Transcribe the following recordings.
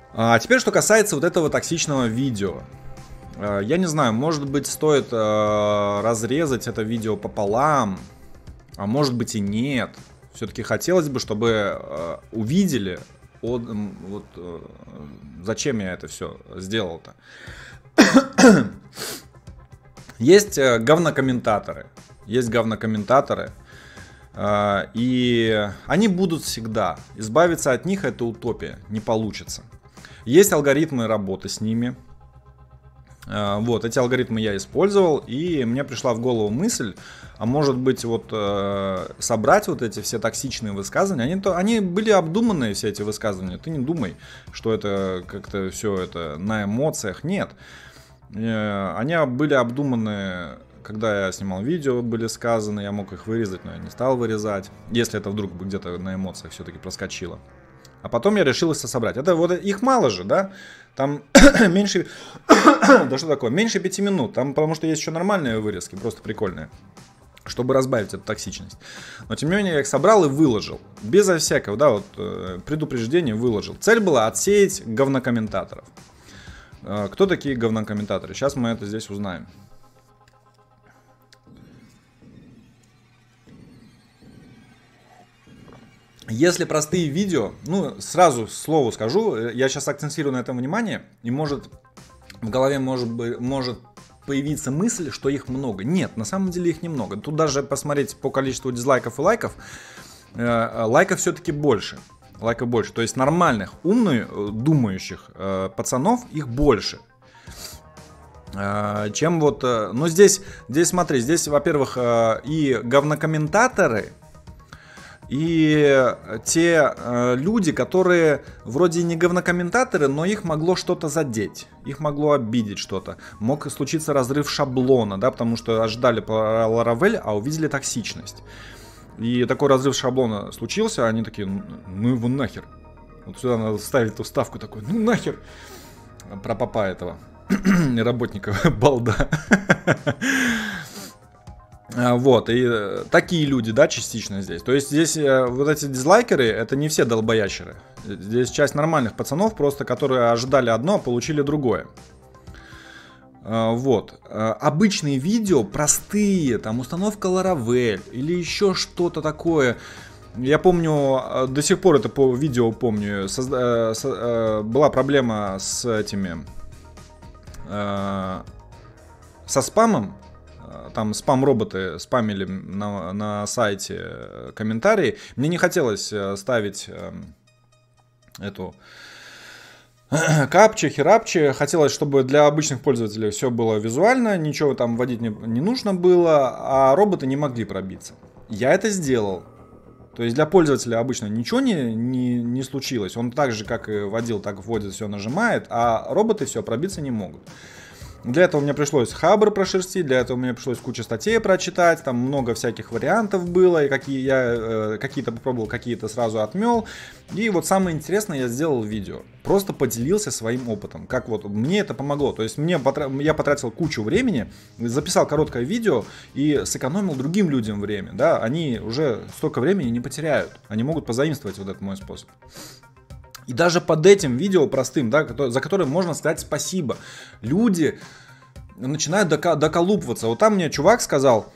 А теперь, что касается вот этого токсичного видео. Я не знаю, может быть, стоит разрезать это видео пополам, а может быть и нет. Все-таки хотелось бы, чтобы увидели, вот зачем я это все сделал-то. Есть говнокомментаторы. И они будут всегда. Избавиться от них — это утопия, не получится. Есть алгоритмы работы с ними. Вот, эти алгоритмы я использовал, и мне пришла в голову мысль, а может быть вот собрать вот эти все токсичные высказывания. Они были обдуманные, все эти высказывания. Ты не думай, что это как-то все это на эмоциях. Нет. Они были обдуманы, когда я снимал видео, были сказаны, я мог их вырезать, но я не стал вырезать, если это вдруг где-то на эмоциях все-таки проскочило. А потом я решил их собрать. Это вот их мало же, да? Там меньше... Да что такое? Меньше 5 минут. Там, потому что есть еще нормальные вырезки, просто прикольные, чтобы разбавить эту токсичность. Но тем не менее я их собрал и выложил. Безо всякого, да, вот предупреждения выложил. Цель была отсеять говнокомментаторов. Кто такие говнокомментаторы? Сейчас мы это здесь узнаем. Если простые видео, ну, сразу слову скажу, я сейчас акцентирую на этом внимание, и в голове может появиться мысль, что их много. Нет, на самом деле их немного. Тут даже посмотреть по количеству дизлайков и лайков, лайков все-таки больше. То есть нормальных, умных, думающих пацанов их больше. Чем вот... Ну, здесь смотри, здесь, во-первых, и говнокомментаторы, и те люди, которые вроде не говнокомментаторы, но их могло что-то задеть, их могло обидеть что-то. Мог случиться разрыв шаблона, да, потому что ожидали про Laravel, а увидели токсичность. И такой разрыв шаблона случился, они такие, ну его нахер. Вот сюда надо вставить эту вставку такой, ну нахер. Про папа этого, работника балда. Вот, и такие люди, да, частично здесь. То есть здесь вот эти дизлайкеры, это не все долбоящеры. Здесь часть нормальных пацанов, просто которые ожидали одно, а получили другое. Вот. Обычные видео, простые, там установка Laravel или еще что-то такое. Я помню, до сих пор это по видео помню, была проблема с этими, со спамом. Там спам-роботы спамили на сайте комментарии. Мне не хотелось ставить эту капчи, херапчи. Хотелось, чтобы для обычных пользователей все было визуально, ничего там вводить не нужно было, а роботы не могли пробиться. Я это сделал. То есть для пользователя обычно ничего не случилось. Он так же, как и вводил, так вводит, все нажимает, а роботы все пробиться не могут. Для этого мне пришлось Хабр прошерстить, для этого мне пришлось кучу статей прочитать, там много всяких вариантов было, и я какие-то попробовал, какие-то сразу отмел. И вот самое интересное, я сделал видео, просто поделился своим опытом, как вот мне это помогло. То есть я потратил кучу времени, записал короткое видео и сэкономил другим людям время, да, они уже столько времени не потеряют, они могут позаимствовать вот этот мой способ. И даже под этим видео простым, да, за которое можно сказать спасибо, люди начинают доколупываться. Вот там мне чувак сказал,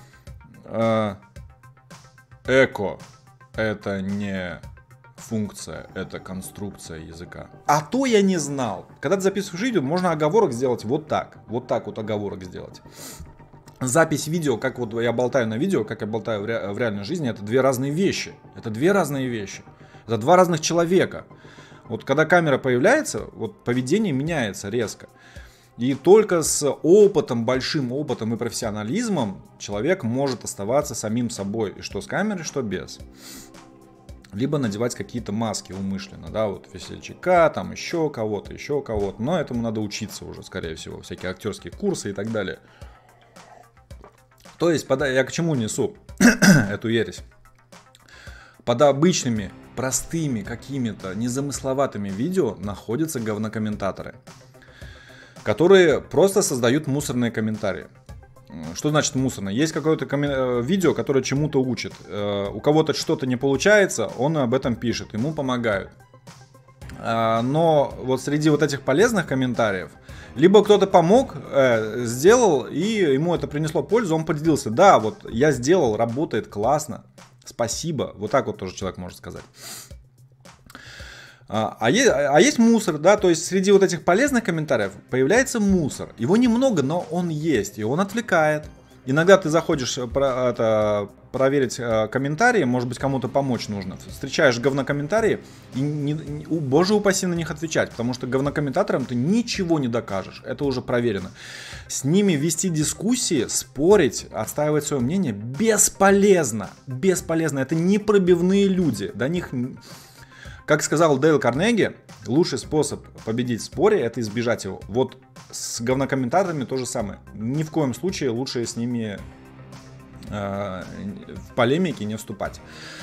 эко — это не функция, это конструкция языка. А то я не знал. Когда ты записываешь видео, можно оговорок сделать вот так. Вот так вот оговорок сделать. Запись видео, как вот я болтаю на видео, как я болтаю в реальной жизни, это две разные вещи. Это два разных человека. Вот когда камера появляется, вот поведение меняется резко. И только с опытом, большим опытом и профессионализмом человек может оставаться самим собой, что с камерой, что без. Либо надевать какие-то маски умышленно, да, вот весельчака, там еще кого-то. Но этому надо учиться уже, скорее всего, всякие актерские курсы и так далее. То есть, я к чему несу эту ересь? Под обычными, простыми, какими-то незамысловатыми видео находятся говнокомментаторы, которые просто создают мусорные комментарии. Что значит мусорное? Есть какое-то видео, которое чему-то учит. У кого-то что-то не получается, он об этом пишет, ему помогают. Но вот среди вот этих полезных комментариев, либо кто-то помог, сделал, и ему это принесло пользу, он поделился. Да, вот я сделал, работает классно, спасибо. Вот так вот тоже человек может сказать. А есть мусор, да, то есть среди вот этих полезных комментариев появляется мусор. Его немного, но он есть, и он отвлекает. Иногда ты заходишь проверить комментарии, может быть, кому-то помочь нужно. Встречаешь говнокомментарии, и боже упаси на них отвечать, потому что говнокомментаторам ты ничего не докажешь, это уже проверено. С ними вести дискуссии, спорить, отстаивать свое мнение бесполезно. Бесполезно, это непробивные люди, до них... Как сказал Дейл Карнеги, лучший способ победить в споре — это избежать его. Вот с говнокомментаторами то же самое. Ни в коем случае лучше с ними в полемике не вступать.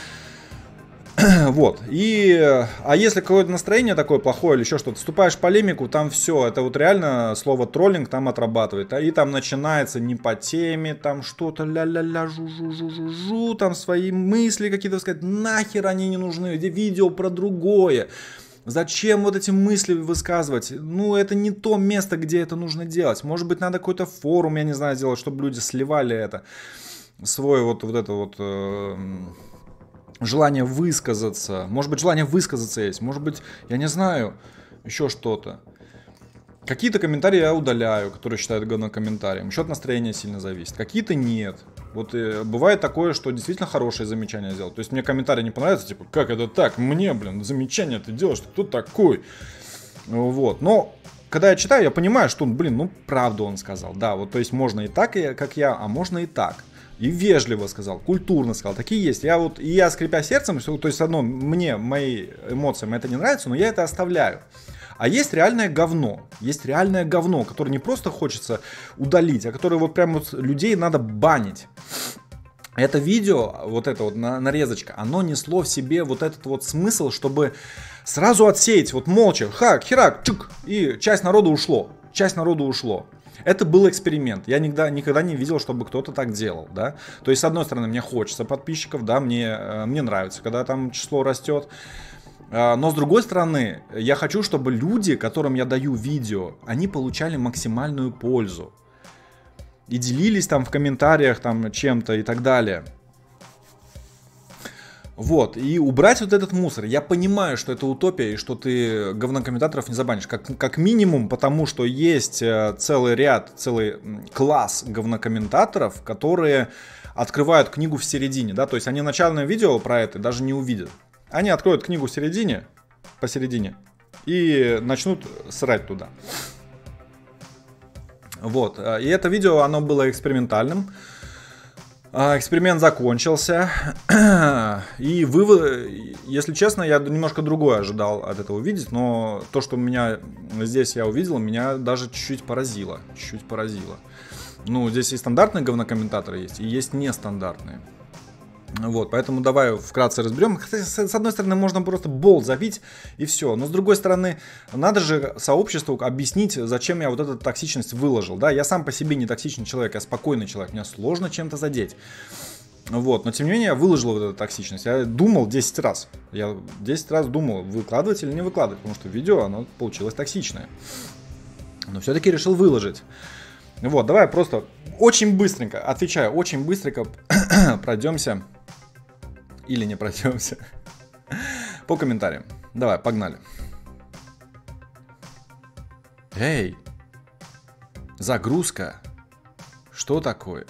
Вот. А если какое-то настроение такое плохое или еще что-то, вступаешь в полемику, там все, это вот реально слово троллинг там отрабатывает. И там начинается не по теме, там что-то ля-ля-ля, жу-жу-жу-жу-жу, там свои мысли какие-то сказать, нахер они не нужны, видео про другое. Зачем вот эти мысли высказывать? Ну, это не то место, где это нужно делать. Может быть, надо какой-то форум, я не знаю, сделать, чтобы люди сливали это. Свой вот это вот... желание высказаться. Может быть, желание высказаться есть. Может быть, я не знаю, еще что-то. Какие-то комментарии я удаляю, которые считают говнокомментарием. Еще от настроения сильно зависит. Какие-то нет. Вот бывает такое, что действительно хорошее замечание сделал. То есть мне комментарий не понравится, типа, как это так? Мне, блин, замечание ты делаешь, ты кто такой? Вот. Но когда я читаю, я понимаю, что, блин, ну правду он сказал. Да, вот то есть можно и так, как я, а можно и так. И вежливо сказал, культурно сказал. Такие есть. Я скрипя сердцем, то есть одно, мне, мои эмоциям это не нравится, но я это оставляю. А есть реальное говно. Есть реальное говно, которое не просто хочется удалить, а которое вот прям вот людей надо банить. Это видео, вот эта вот нарезочка, оно несло в себе вот этот вот смысл, чтобы сразу отсеять, вот молча, херак, чук, и часть народа ушло. Часть народа ушло. Это был эксперимент. Я никогда не видел, чтобы кто-то так делал, да. То есть, с одной стороны, мне хочется подписчиков, да, мне нравится, когда там число растет. Но с другой стороны, я хочу, чтобы люди, которым я даю видео, они получали максимальную пользу. И делились там в комментариях там чем-то и так далее. Вот, и убрать вот этот мусор. Я понимаю, что это утопия, и что ты говнокомментаторов не забанишь. Как минимум, потому что есть целый класс говнокомментаторов, которые открывают книгу в середине. Да? То есть они начальное видео про это даже не увидят. Они откроют книгу посередине, и начнут срать туда. Вот, и это видео, оно было экспериментальным. Эксперимент закончился, и вывод, если честно, я немножко другое ожидал от этого увидеть, но то, что меня здесь я увидел, меня даже чуть-чуть поразило, Ну, здесь и стандартные говнокомментаторы есть, и есть нестандартные. Вот, поэтому давай вкратце разберем. С одной стороны, можно просто болт забить и все. Но с другой стороны, надо же сообществу объяснить, зачем я вот эту токсичность выложил. Да, я сам по себе не токсичный человек, я спокойный человек. Мне сложно чем-то задеть. Вот, но тем не менее, я выложил вот эту токсичность. Я думал 10 раз. Я 10 раз думал, выкладывать или не выкладывать. Потому что видео, оно получилось токсичное. Но все-таки решил выложить. Вот, давай просто очень быстренько, отвечаю, очень быстренько пройдемся. Или не пройдемся. По комментариям. Давай, погнали. Эй! Загрузка. Что такое?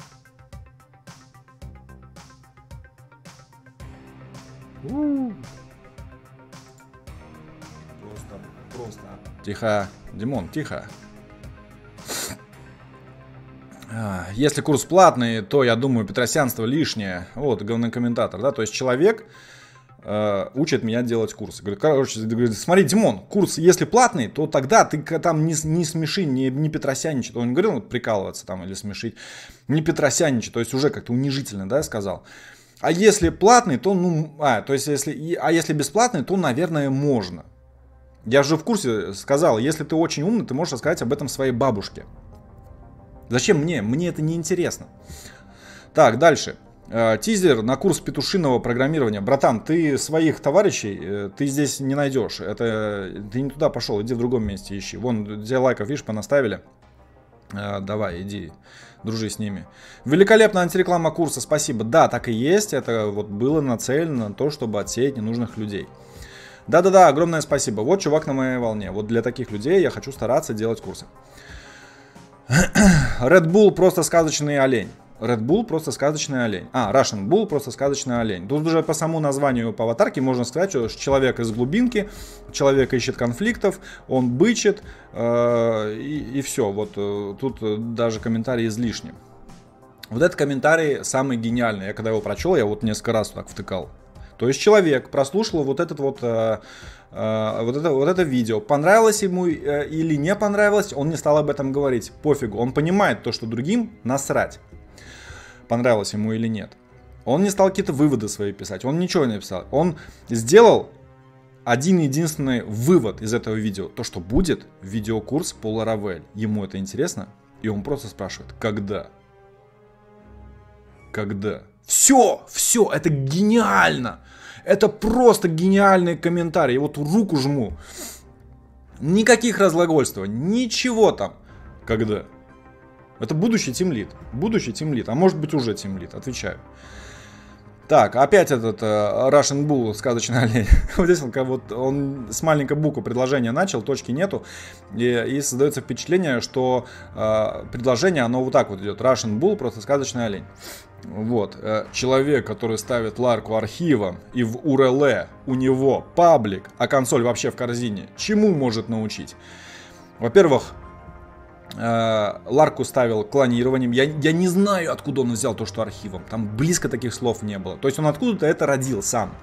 Просто. Тихо. Димон, тихо. Если курс платный, то, я думаю, петросянство лишнее. Вот, главный комментатор, да, то есть человек учит меня делать курсы. Говорит, смотри, Димон, курс, если платный, то тогда ты там не смеши, не петросянничай. Он не говорил вот, прикалываться там или смешить, не петросянничай, то есть уже как-то унижительно, да, сказал. А если платный, то, если бесплатный, то, наверное, можно. Я же в курсе сказал, если ты очень умный, ты можешь рассказать об этом своей бабушке. Зачем мне? Мне это не интересно. Так, дальше. Тизер на курс петушиного программирования. Братан, ты своих товарищей ты здесь не найдешь. Это ты не туда пошел, иди в другом месте ищи. Вон, где лайков, видишь, понаставили. Давай, иди, дружи с ними. Великолепная антиреклама курса, спасибо. Да, так и есть. Это вот было нацелено на то, чтобы отсеять ненужных людей. Да-да-да, огромное спасибо. Вот чувак на моей волне. Вот для таких людей я хочу стараться делать курсы. Red Bull просто сказочный олень. Red Bull просто сказочный олень. Russian Bull просто сказочный олень. Тут уже по самому названию по аватарке можно сказать, что человек из глубинки, человек ищет конфликтов, он бычит, и все. Вот тут даже комментарий излишний. Вот этот комментарий самый гениальный. Я когда его прочел, я вот несколько раз так втыкал. То есть человек прослушал вот это видео. Понравилось ему или не понравилось, он не стал об этом говорить. Пофигу. Он понимает то, что другим насрать, понравилось ему или нет. Он не стал какие-то выводы свои писать. Он ничего не написал. Он сделал один единственный вывод из этого видео. То, что будет видеокурс по Laravel. Ему это интересно. И он просто спрашивает, когда? Когда? Все, это гениально. Это просто гениальный комментарий. Вот руку жму. Никаких разглагольствований. Ничего там. Когда? Это будущий тимлид. Будущий тимлид. А может быть уже тимлид. Отвечаю. Так, опять этот Russian Bull, сказочный олень. Вот здесь он с маленькой буквы предложение начал, точки нету. И создается впечатление, что предложение, оно вот так вот идет. Russian Bull, просто сказочный олень. Вот. Человек, который ставит ларку архивом, и в URL у него паблик, а консоль вообще в корзине, чему может научить? Во-первых, ларку ставил клонированием. Я не знаю, откуда он взял то, что архивом. Там близко таких слов не было. То есть он откуда-то это родил сам.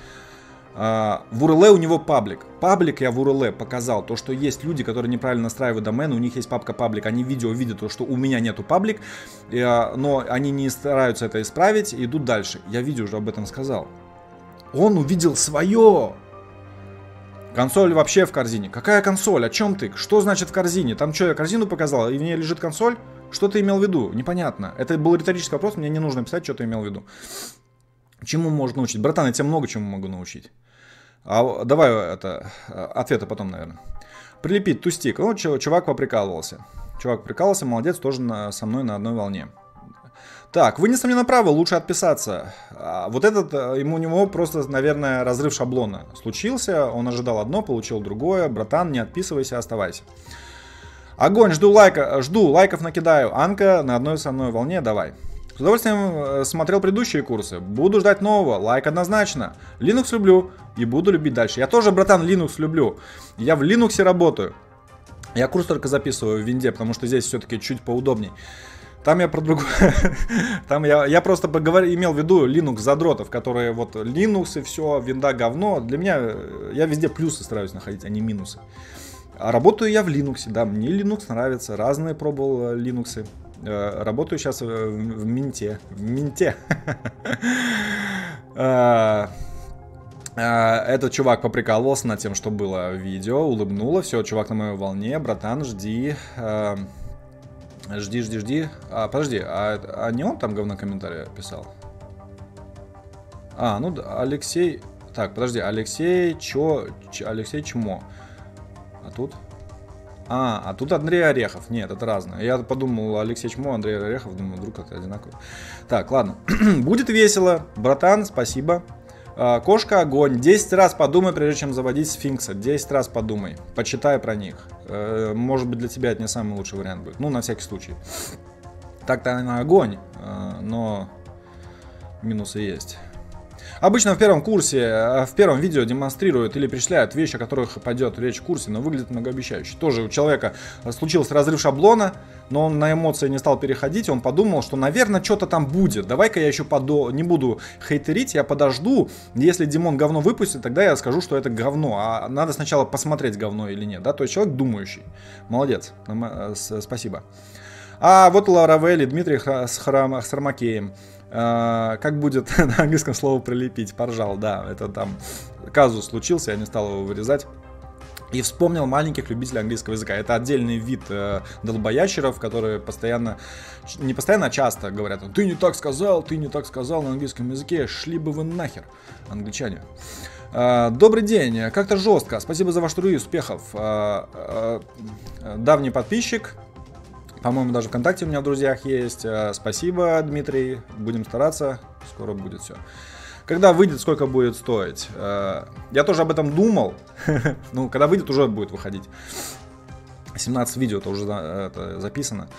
В URL у него паблик. Паблик я в URL показал. То, что есть люди, которые неправильно настраивают домен. У них есть папка паблик. Они в видео видят то, что у меня нету паблик. Но они не стараются это исправить. И идут дальше. Я видео уже об этом сказал. Он увидел свое. Консоль вообще в корзине. Какая консоль? О чем ты? Что значит в корзине? Там что, я корзину показал, и в ней лежит консоль? Что ты имел в виду? Непонятно. Это был риторический вопрос, мне не нужно писать, что ты имел в виду. Чему может научить? Братан, я тебя много чему могу научить. Давай ответы потом, наверное. Прилепить тустик. Ну, чувак поприкалывался. Молодец, тоже со мной на одной волне. Так, вынесли мне направо, лучше отписаться. Вот этот, у него просто, наверное, разрыв шаблона случился. Он ожидал одно, получил другое. Братан, не отписывайся, оставайся. Огонь, жду лайков накидаю. Анка на одной со мной волне, давай. С удовольствием смотрел предыдущие курсы. Буду ждать нового, лайк однозначно. Linux люблю и буду любить дальше. Я тоже, братан, Linux люблю. Я в Linux работаю. Я курс только записываю в винде, потому что здесь все-таки чуть поудобней. Там я про другое. Там я просто имел в виду Linux задротов, которые вот Linux и все, винда говно. Для меня, я везде плюсы стараюсь находить, а не минусы. А работаю я в Linux, да, мне Linux нравится, разные пробовал Linux. Работаю сейчас в Минте. Этот чувак поприкалывался над тем, что было видео, улыбнуло. Все, чувак на моей волне, братан, жди. Жди. Подожди, а не он там говно комментарий писал? Ну да, Алексей. Так, подожди, Алексей Чмо. А тут? А тут Андрей Орехов. Нет, это разное. Я подумал, Алексей Чмо, Андрей Орехов. Думаю, вдруг это одинаково. Так, ладно. Будет весело. Братан, спасибо. Кошка, огонь. 10 раз подумай, прежде чем заводить сфинкса. 10 раз подумай. Почитай про них. Может быть, для тебя это не самый лучший вариант будет. Ну, на всякий случай. Так-то она огонь, но минусы есть. Обычно в первом курсе, в первом видео демонстрируют или перечисляют вещи, о которых пойдет речь в курсе, но выглядит многообещающе. Тоже у человека случился разрыв шаблона, но он на эмоции не стал переходить, он подумал, что, наверное, что-то там будет. Давай-ка я еще не буду хейтерить, я подожду. Если Димон говно выпустит, тогда я скажу, что это говно. А надо сначала посмотреть, говно или нет. Да? То есть человек думающий. Молодец. Спасибо. А вот Laravel и Дмитрий с Хромакеем. Как будет на английском слово прилепить? Поржал, да. Это там казус случился, я не стал его вырезать. И вспомнил маленьких любителей английского языка. Это отдельный вид долбоящеров, которые постоянно, не постоянно, а часто говорят: ты не так сказал на английском языке, шли бы вы нахер, англичане. Добрый день, как-то жестко, спасибо за ваш труд и успехов. Давний подписчик, по-моему, даже ВКонтакте у меня в друзьях есть. Спасибо, Дмитрий, будем стараться, скоро будет все. Когда выйдет, сколько будет стоить? Я тоже об этом думал. Ну, когда выйдет, уже будет выходить. 17 видео, это уже записано.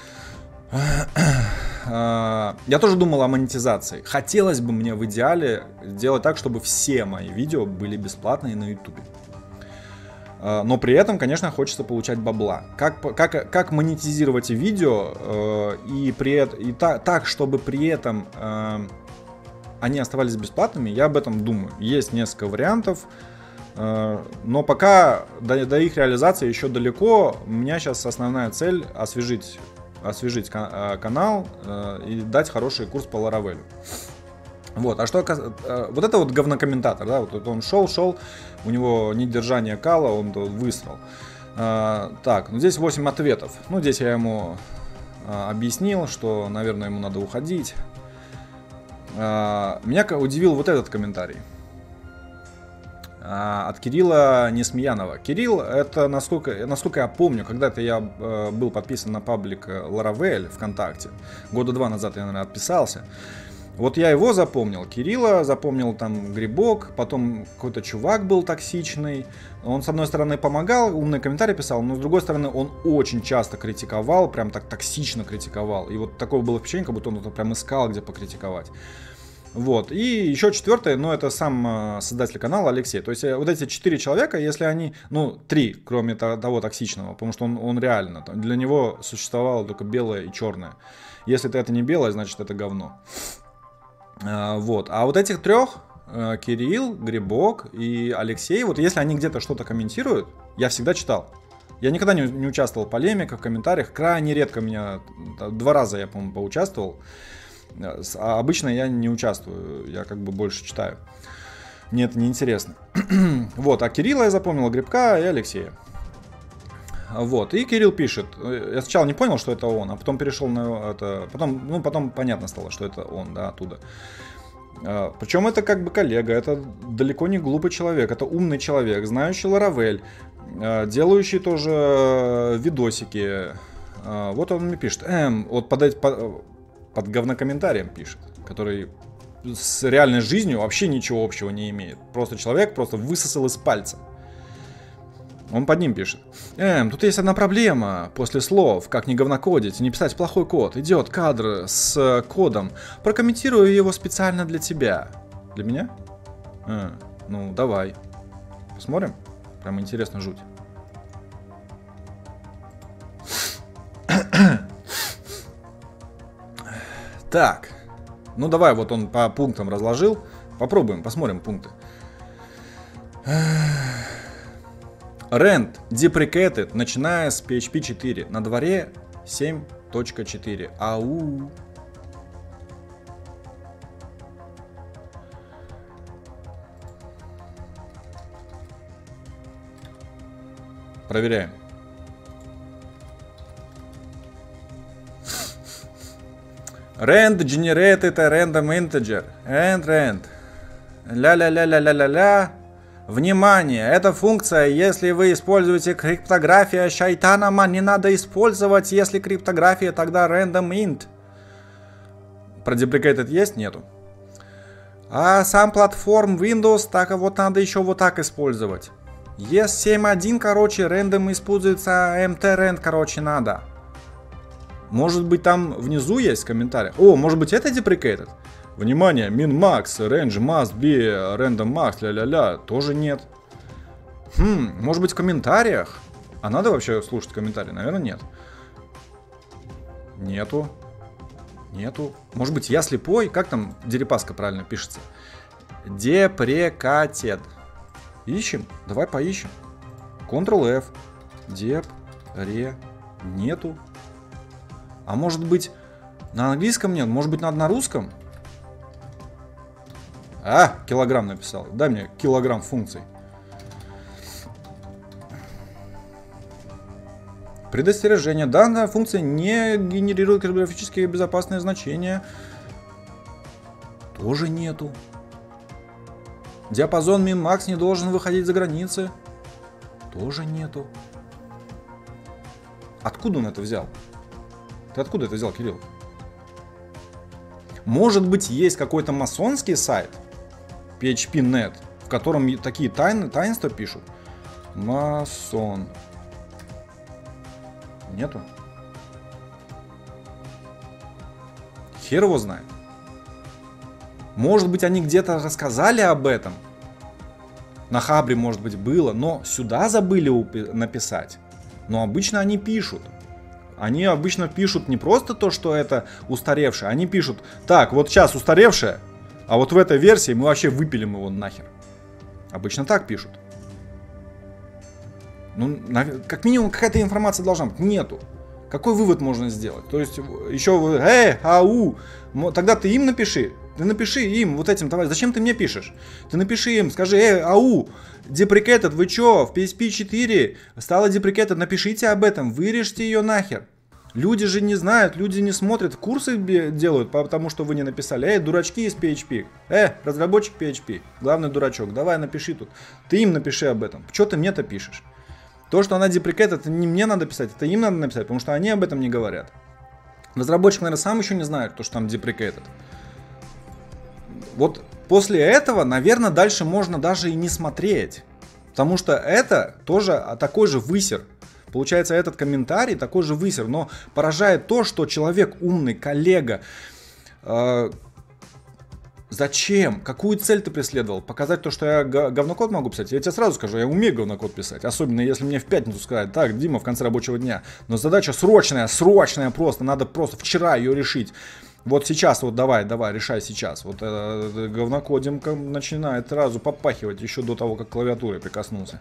Я тоже думал о монетизации. Хотелось бы мне в идеале сделать так, чтобы все мои видео были бесплатные на YouTube. Но при этом, конечно, хочется получать бабла. Как монетизировать видео так, чтобы при этом они оставались бесплатными, я об этом думаю. Есть несколько вариантов, но пока до их реализации еще далеко. У меня сейчас основная цель освежить канал и дать хороший курс по Laravel. Вот, вот это вот говнокомментатор, да, вот он шел, у него недержание кала, он высрал. Так, ну здесь 8 ответов. Ну, здесь я ему объяснил, что, наверное, ему надо уходить. Меня удивил вот этот комментарий от Кирилла Несмеянова. Кирилл, это, насколько я помню, когда-то я был подписан на паблик Laravel ВКонтакте. Года 2 назад я, наверное, отписался. Вот я его запомнил, Кирилла, запомнил там Грибок, потом какой-то чувак был токсичный. Он, с одной стороны, помогал, умные комментарии писал, но с другой стороны, он очень часто критиковал, прям так токсично критиковал. И вот такое было впечатление, как будто он прям искал, где покритиковать. Вот, и еще четвертое, ну, это сам создатель канала Алексей. То есть вот эти 4 человека, если они, ну, 3, кроме того токсичного, потому что он реально, для него существовало только белое и черное. Если это не белое, значит это говно. Вот, а вот этих 3, Кирилл, Грибок и Алексей, вот если они где-то что-то комментируют, я всегда читал. Я никогда не участвовал в полемиках, в комментариях, крайне редко меня, 2 раза я, по-моему, поучаствовал. А обычно я не участвую, я как бы больше читаю. Мне это неинтересно. Вот, а Кирилла я запомнил, Грибка и Алексея. Вот, и Кирилл пишет. Я сначала не понял, что это он, а потом перешел на это. Потом понятно стало, что это он, да, оттуда. Причем это как бы коллега, это далеко не глупый человек, это умный человек, знающий Laravel, делающий тоже видосики. Вот он мне пишет. Вот под говнокомментарием пишет, который с реальной жизнью вообще ничего общего не имеет. Просто человек просто высосал из пальца. Он под ним пишет. Тут есть одна проблема. После слов, как не говнокодить, не писать плохой код. Идет кадр с кодом. Прокомментирую его специально для тебя. Для меня? Ну, давай. Посмотрим? Прям интересно жуть. Так, ну давай, вот он по пунктам разложил. Попробуем, посмотрим пункты. Rand deprecated, начиная с PHP 4. На дворе 7.4. Ау. Проверяем. Rand generated a random integer. Rand. Ля-ля-ля-ля-ля-ля-ля. Внимание, эта функция, если вы используете криптография шайтанама, не надо использовать, если криптография, тогда random int. Про deprecated есть? Нету. А сам платформ Windows, так вот надо еще вот так использовать. ES7.1, короче, random используется, mtrand, короче, надо. Может быть, там внизу есть комментарий. О, может быть, это deprecated? Внимание, min-max, range must be random max, ля-ля-ля. Тоже нет. Может быть, в комментариях? А надо вообще слушать комментарии? Наверное, нет. Нету. Может быть, я слепой? Как там Дерипаска правильно пишется? Deprecated. Ищем? Давай поищем. Ctrl-F. Нету. А может быть, на английском нет? Может быть, надо на русском? Килограмм написал. Дай мне килограмм функций. Предостережение. Данная функция не генерирует криптографические безопасные значения. Тоже нету. Диапазон min-max не должен выходить за границы. Тоже нету. Откуда он это взял? Ты откуда это взял, Кирилл? Может быть, есть какой-то масонский сайт PHP.net, в котором такие таинства пишут? Масон. Нету? Хер его знает. Может быть, они где-то рассказали об этом. На Хабре, может быть, было, но сюда забыли написать. Но обычно они пишут. Они обычно пишут не просто то, что это устаревшее. Они пишут: так, вот сейчас устаревшее, а вот в этой версии мы вообще выпилим его нахер. Обычно так пишут. Ну, как минимум, какая-то информация должна быть. Нету. Какой вывод можно сделать? То есть, еще, ау, тогда ты им напиши. Ты напиши им, вот этим товарищам. Зачем ты мне пишешь? Ты напиши им, скажи: ау, deprecated, вы чё, в PHP 4 стало deprecated, напишите об этом, вырежьте ее нахер. Люди же не знают, люди не смотрят, курсы делают, потому что вы не написали. Дурачки из PHP, разработчик PHP, главный дурачок, давай напиши тут. Ты им напиши об этом. Чё ты мне-то пишешь? То, что она deprecated, это не мне надо писать, это им надо написать, потому что они об этом не говорят. Разработчик, наверное, сам еще не знает, то, что там deprecated. Вот после этого, наверное, дальше можно даже и не смотреть. Потому что это тоже такой же высер. Получается, этот комментарий такой же высер. Но поражает то, что человек умный, коллега, зачем? Какую цель ты преследовал? Показать то, что я говнокод могу писать? Я тебе сразу скажу, я умею говнокод писать. Особенно если мне в пятницу сказать: так, Дима, в конце рабочего дня. Но задача срочная просто. Надо просто вчера ее решить. Вот сейчас, вот давай, решай сейчас. Вот говнокодимка начинает сразу попахивать еще до того, как к клавиатуре прикоснулся.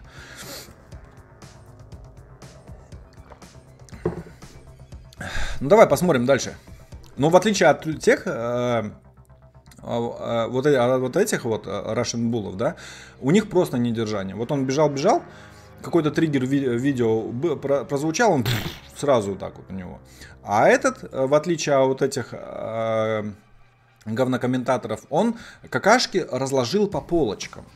Ну давай посмотрим дальше. Но в отличие от тех, вот этих вот Russian Bull'ов, да, у них просто недержание. Вот он бежал, какой-то триггер видео прозвучал, он сразу так вот у него. А этот, в отличие от вот этих говнокомментаторов, он какашки разложил по полочкам.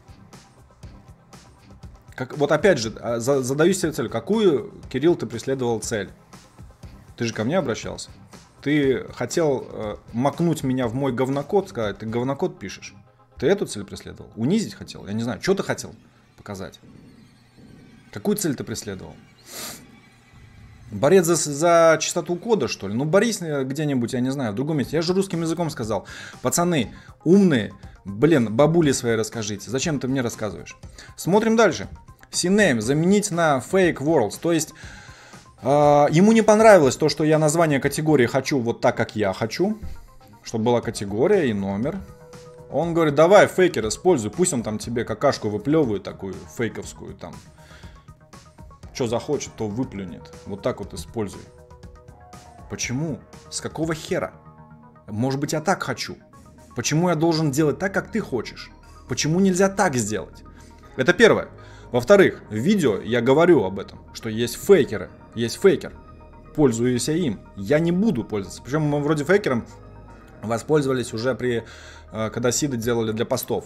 Вот опять же, задаюсь себе цель. Какую, Кирилл, ты преследовал цель? Ты же ко мне обращался. Ты хотел макнуть меня в мой говнокод, сказать: ты говнокод пишешь. Ты эту цель преследовал? Унизить хотел? Я не знаю, что ты хотел показать? Какую цель ты преследовал? Борец за чистоту кода, что ли? Ну, борись где-нибудь, я не знаю, в другом месте. Я же русским языком сказал. Пацаны, умные, бабули свои расскажите. Зачем ты мне рассказываешь? Смотрим дальше. CNAME заменить на Fake Worlds. То есть, ему не понравилось то, что я название категории хочу вот так, как я хочу. Чтобы была категория и номер. Он говорит: давай, фейкер, используй. Пусть он там тебе какашку выплевывает, такую фейковскую там. Что захочет, то выплюнет. Вот так вот используй. Почему? С какого хера? Может быть, я так хочу. Почему я должен делать так, как ты хочешь? Почему нельзя так сделать? Это первое. Во-вторых, в видео я говорю об этом, что есть фейкеры. Есть фейкер. Пользуюсь им. Я не буду пользоваться. Причем мы вроде фейкером воспользовались уже когда сиды делали для постов.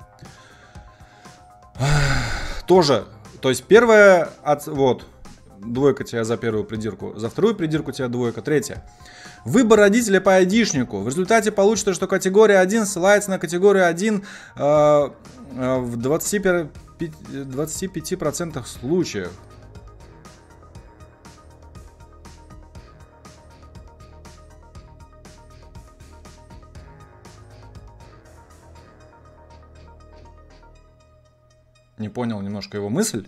Тоже. То есть первое, вот, двойка тебя за первую придирку, за вторую придирку тебя двойка, третья. Выбор родителя по айдишнику. В результате получится, что категория 1 ссылается на категорию 1 в 25% случаев. Не понял немножко его мысль.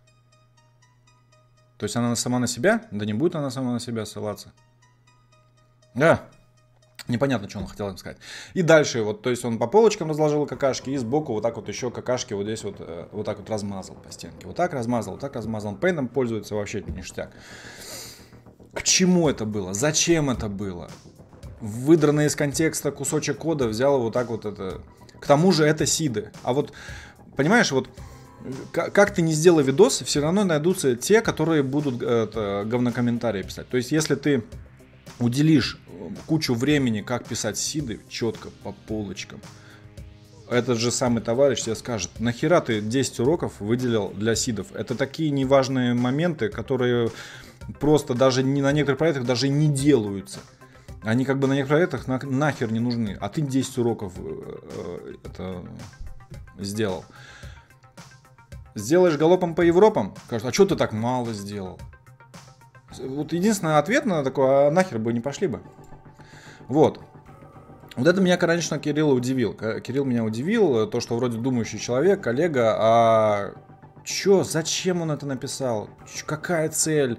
То есть она сама на себя? Да не будет она сама на себя ссылаться. Да. Непонятно, что он хотел им сказать. И дальше, вот, то есть он по полочкам разложил какашки, и сбоку вот так вот еще какашки вот здесь вот так вот размазал по стенке. Вот так размазал, вот так размазал. Пейном пользуется вообще ништяк. К чему это было? Зачем это было? Выдранный из контекста кусочек кода взял вот так вот это. К тому же это сиды. А вот, понимаешь, вот как ты не сделай видос, все равно найдутся те, которые будут говнокомментарии писать. То есть, если ты уделишь кучу времени, как писать сиды, четко, по полочкам, этот же самый товарищ тебе скажет: нахера ты 10 уроков выделил для сидов? Это такие неважные моменты, которые просто даже не на некоторых проектах даже не делаются. Они как бы на некоторых проектах нахер не нужны. А ты 10 уроков это сделал. Сделаешь галопом по Европам, скажут: а что ты так мало сделал? Вот единственный ответ на такое: а нахер бы не пошли бы. Вот. Вот это меня, конечно, Кирилл удивил. Кирилл меня удивил, то, что вроде думающий человек, коллега, а чё, зачем он это написал? Какая цель?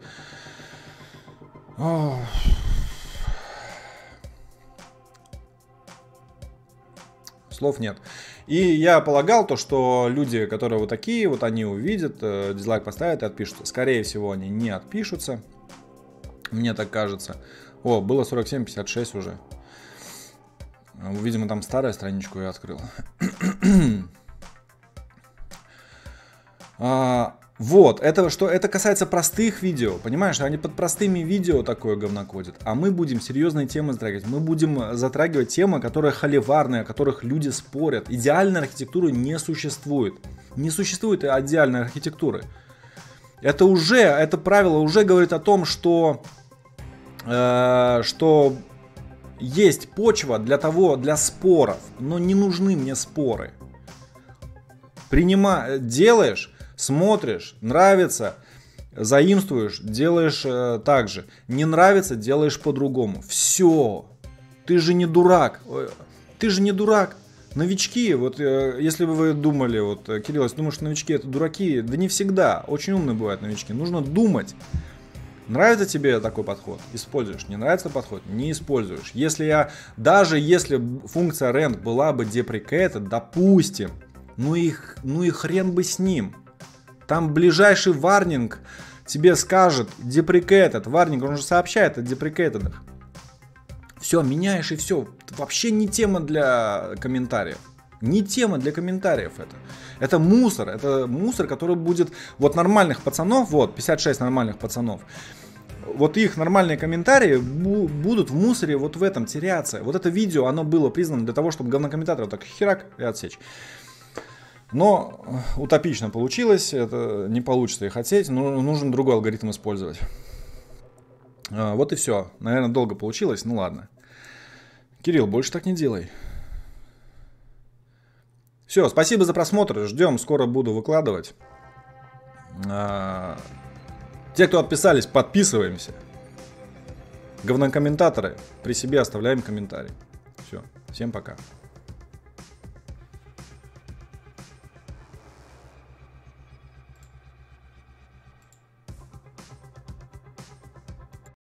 Ох. Слов нет. И я полагал то, что люди, которые вот такие, вот они увидят, дизлайк поставят и отпишутся. Скорее всего, они не отпишутся. Мне так кажется. О, было 47-56 уже. Видимо, там старую страничку я открыл. Вот, это касается простых видео, понимаешь, они под простыми видео такое говно кодят, а мы будем серьезные темы затрагивать, мы будем затрагивать темы, которые холиварные, о которых люди спорят. Идеальной архитектуры не существует, не существует идеальной архитектуры. Это правило уже говорит о том, что есть почва для споров, но не нужны мне споры. Делаешь, смотришь, нравится, заимствуешь, делаешь так же. Не нравится, делаешь по-другому. Все. Ты же не дурак. Новички, вот если бы вы думали, вот, Кирилл, если думаешь, что новички это дураки, да не всегда. Очень умные бывают новички. Нужно думать. Нравится тебе такой подход? Используешь. Не нравится подход? Не используешь. Даже если функция rend была бы deprecated, допустим, ну и хрен бы с ним. Там ближайший варнинг тебе скажет deprecated. Варнинг, он же сообщает о deprecated. Все, меняешь и все. Вообще не тема для комментариев. Не тема для комментариев это. Это мусор, который будет... Вот нормальных пацанов, вот 56 нормальных пацанов, вот их нормальные комментарии будут в мусоре вот в этом теряться. Вот это видео, оно было признано для того, чтобы говнокомментатора так херак и отсечь. Но утопично получилось, это не получится и хотеть, но нужен другой алгоритм использовать. Вот и все. Наверное, долго получилось, ну ладно. Кирилл, больше так не делай. Все, спасибо за просмотр, ждем, скоро буду выкладывать. Те, кто отписались, подписываемся. Говнокомментаторы, при себе оставляем комментарий. Все, всем пока.